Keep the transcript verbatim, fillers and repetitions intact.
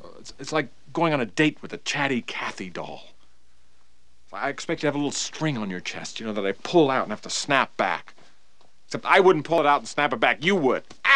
It's, it's like going on a date with a chatty Cathy doll. I expect you to have a little string on your chest, you know, that I pull out and have to snap back. Except I wouldn't pull it out and snap it back. You would.